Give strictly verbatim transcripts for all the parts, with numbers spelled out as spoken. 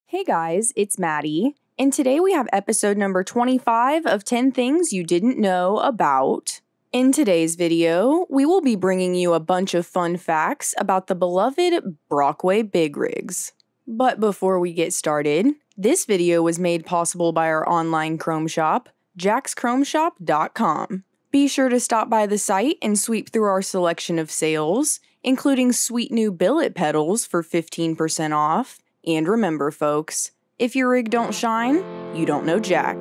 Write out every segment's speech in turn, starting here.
Hey guys, it's Maddie, and today we have episode number twenty-five of ten Things You Didn't Know About. In today's video, we will be bringing you a bunch of fun facts about the beloved Brockway Big Rigs. But before we get started, this video was made possible by our online Chrome shop, jax chrome shop dot com. Be sure to stop by the site and sweep through our selection of sales, including sweet new billet pedals for fifteen percent off. And remember, folks, if your rig don't shine, you don't know jack.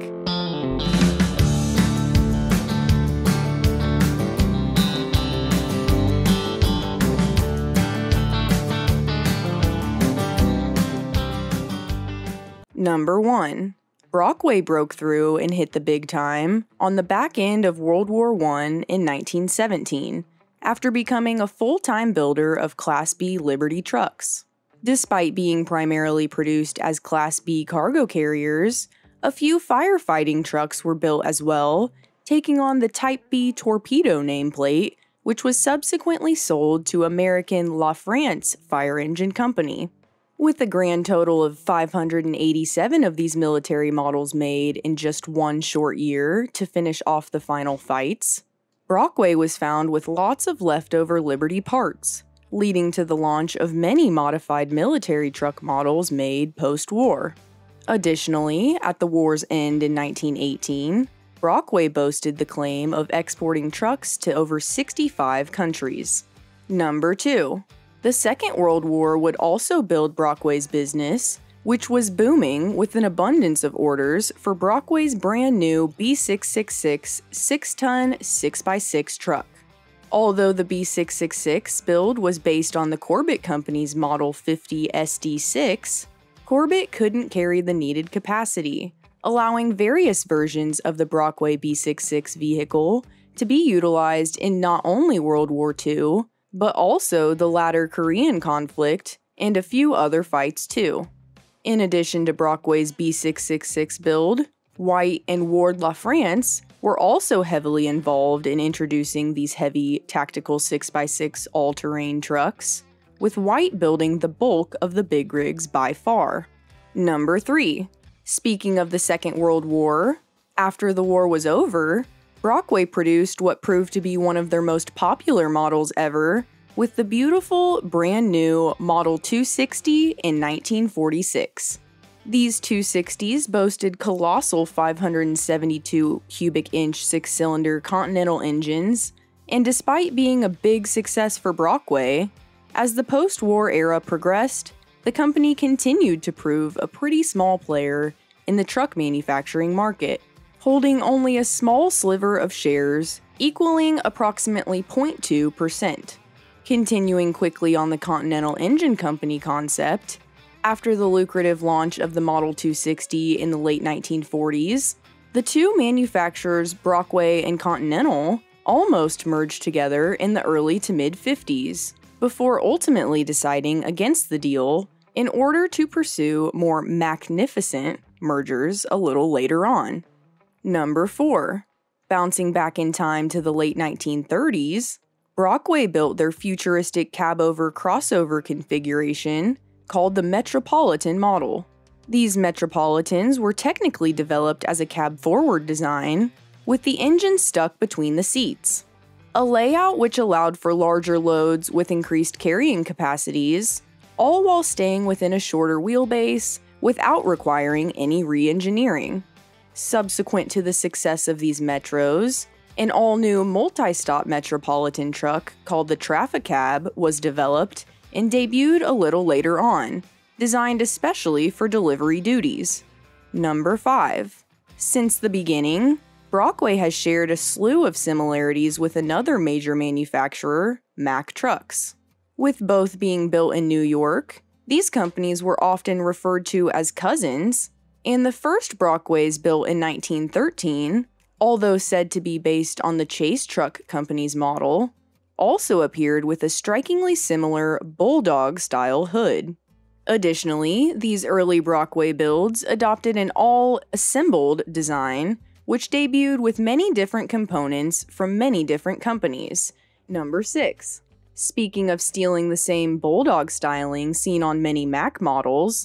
Number one. Brockway broke through and hit the big time on the back end of World War One in nineteen seventeen, after becoming a full-time builder of Class B Liberty trucks. Despite being primarily produced as Class B cargo carriers, a few firefighting trucks were built as well, taking on the Type B torpedo nameplate, which was subsequently sold to American LaFrance Fire Engine Company. With a grand total of five hundred eighty-seven of these military models made in just one short year to finish off the final fights, Brockway was found with lots of leftover Liberty parts, leading to the launch of many modified military truck models made post-war. Additionally, at the war's end in nineteen eighteen, Brockway boasted the claim of exporting trucks to over sixty-five countries. Number two. The Second World War would also build Brockway's business, which was booming with an abundance of orders for Brockway's brand new B six sixty-six six-ton six by six truck. Although the B six sixty-six build was based on the Corbett Company's Model fifty S D six, Corbett couldn't carry the needed capacity, allowing various versions of the Brockway B sixty-six vehicle to be utilized in not only World War Two, but also the latter Korean conflict and a few other fights too. In addition to Brockway's B six sixty-six build, White and Ward LaFrance were also heavily involved in introducing these heavy tactical six by six all-terrain trucks, with White building the bulk of the big rigs by far. Number three. Speaking of the Second World War, after the war was over, Brockway produced what proved to be one of their most popular models ever, with the beautiful, brand new Model two sixty in nineteen forty-six. These two sixties boasted colossal five hundred seventy-two cubic inch six-cylinder Continental engines, and despite being a big success for Brockway, as the post-war era progressed, the company continued to prove a pretty small player in the truck manufacturing market, holding only a small sliver of shares, equaling approximately zero point two percent. Continuing quickly on the Continental Engine Company concept, after the lucrative launch of the Model two sixty in the late nineteen forties, the two manufacturers, Brockway and Continental, almost merged together in the early to mid-fifties, before ultimately deciding against the deal in order to pursue more magnificent mergers a little later on. Number four. Bouncing back in time to the late nineteen thirties, Brockway built their futuristic cab-over crossover configuration called the Metropolitan model. These Metropolitans were technically developed as a cab-forward design, with the engine stuck between the seats. A layout which allowed for larger loads with increased carrying capacities, all while staying within a shorter wheelbase without requiring any re-engineering. Subsequent to the success of these Metros, an all-new multi-stop Metropolitan truck called the Trafficab was developed and debuted a little later on, designed especially for delivery duties. Number five. Since the beginning, Brockway has shared a slew of similarities with another major manufacturer, Mack Trucks. With both being built in New York, these companies were often referred to as cousins, and the first Brockways built in nineteen thirteen, although said to be based on the Chase Truck Company's model, also appeared with a strikingly similar Bulldog-style hood. Additionally, these early Brockway builds adopted an all-assembled design, which debuted with many different components from many different companies. Number six. Speaking of stealing the same Bulldog styling seen on many Mack models,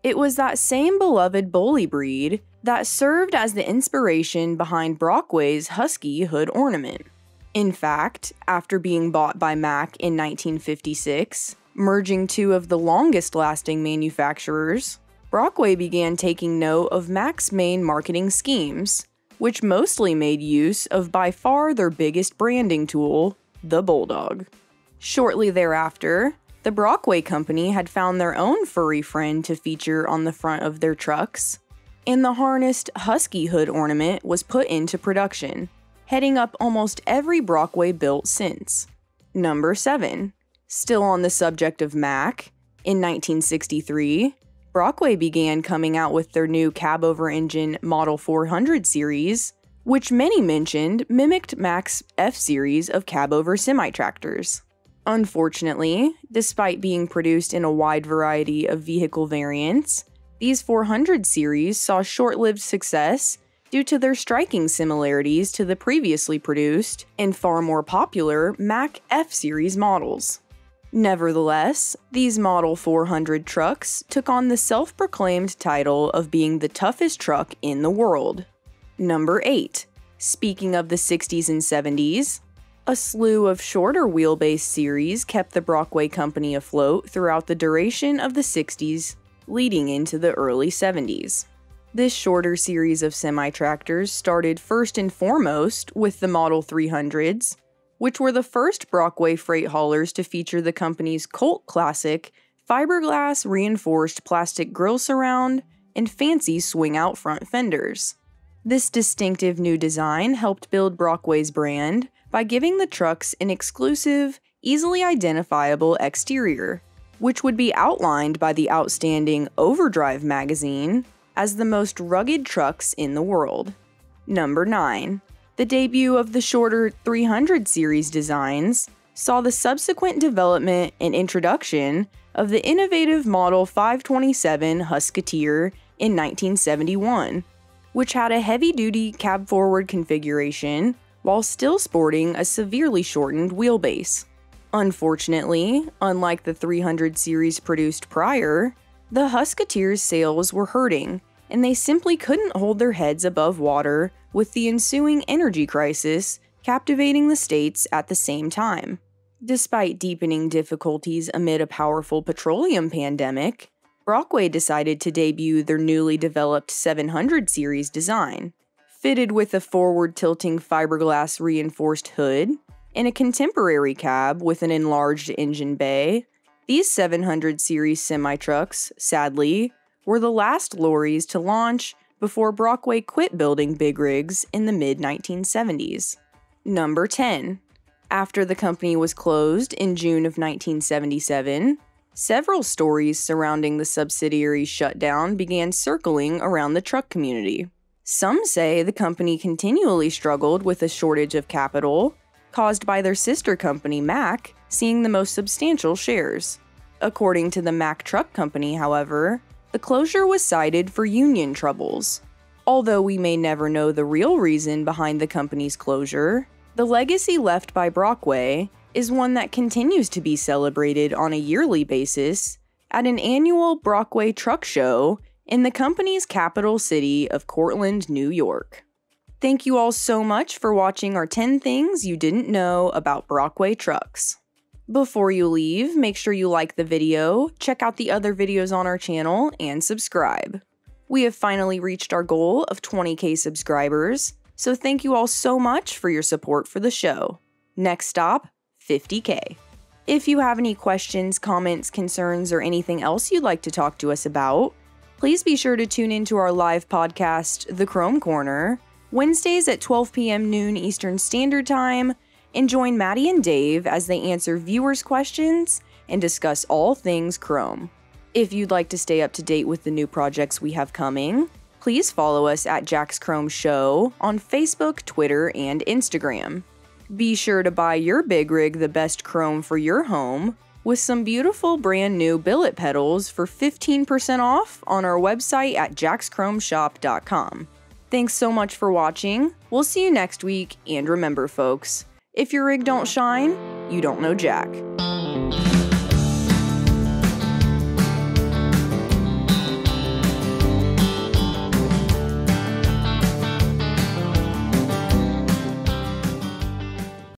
It was that same beloved bully breed that served as the inspiration behind Brockway's Husky hood ornament. In fact, after being bought by Mack in nineteen fifty-six, merging two of the longest-lasting manufacturers, Brockway began taking note of Mack's main marketing schemes, which mostly made use of by far their biggest branding tool, the Bulldog. Shortly thereafter, the Brockway Company had found their own furry friend to feature on the front of their trucks, and the harnessed Husky hood ornament was put into production, heading up almost every Brockway built since. Number seven. Still on the subject of Mack, in nineteen sixty-three, Brockway began coming out with their new cab-over-engine Model four hundred series, which many mentioned mimicked Mack's F-series of cab-over semi-tractors. Unfortunately, despite being produced in a wide variety of vehicle variants, these four hundred series saw short-lived success due to their striking similarities to the previously produced and far more popular Mack F-series models. Nevertheless, these Model four hundred trucks took on the self-proclaimed title of being the toughest truck in the world. Number eight. Speaking of the sixties and seventies, a slew of shorter wheelbase series kept the Brockway Company afloat throughout the duration of the sixties, leading into the early seventies. This shorter series of semi-tractors started first and foremost with the Model three hundreds, which were the first Brockway freight haulers to feature the company's cult classic fiberglass reinforced plastic grille surround and fancy swing-out front fenders. This distinctive new design helped build Brockway's brand by giving the trucks an exclusive, easily identifiable exterior, which would be outlined by the outstanding Overdrive magazine as the most rugged trucks in the world. Number nine. The debut of the shorter three hundred series designs saw the subsequent development and introduction of the innovative Model five twenty-seven Husketeer in nineteen seventy-one, which had a heavy-duty cab-forward configuration while still sporting a severely shortened wheelbase. Unfortunately, unlike the three hundred series produced prior, the Husketeer's sails were hurting, and they simply couldn't hold their heads above water with the ensuing energy crisis captivating the states at the same time. Despite deepening difficulties amid a powerful petroleum pandemic, Brockway decided to debut their newly developed seven hundred series design. Fitted with a forward-tilting fiberglass reinforced hood and a contemporary cab with an enlarged engine bay, these seven hundred series semi-trucks, sadly, were the last lorries to launch before Brockway quit building big rigs in the mid nineteen seventies. Number ten. After the company was closed in June of nineteen seventy-seven, several stories surrounding the subsidiary's shutdown began circling around the truck community. Some say the company continually struggled with a shortage of capital, caused by their sister company Mack seeing the most substantial shares. According to the Mack Truck Company, however, the closure was cited for union troubles. Although we may never know the real reason behind the company's closure, the legacy left by Brockway is one that continues to be celebrated on a yearly basis at an annual Brockway Truck Show in the company's capital city of Cortland, New York. Thank you all so much for watching our ten things you didn't know about Brockway trucks. Before you leave, make sure you like the video, check out the other videos on our channel, and subscribe. We have finally reached our goal of twenty K subscribers, so thank you all so much for your support for the show. Next stop, fifty K. If you have any questions, comments, concerns, or anything else you'd like to talk to us about, please be sure to tune into our live podcast, The Chrome Corner, Wednesdays at twelve p m noon Eastern Standard Time, and join Maddie and Dave as they answer viewers' questions and discuss all things Chrome. If you'd like to stay up to date with the new projects we have coming, please follow us at Jack's Chrome Show on Facebook, Twitter, and Instagram. Be sure to buy your big rig the best chrome for your home with some beautiful brand new billet pedals for fifteen percent off on our website at jacks chrome shop dot com. Thanks so much for watching. We'll see you next week, and remember folks, if your rig don't shine, you don't know Jack.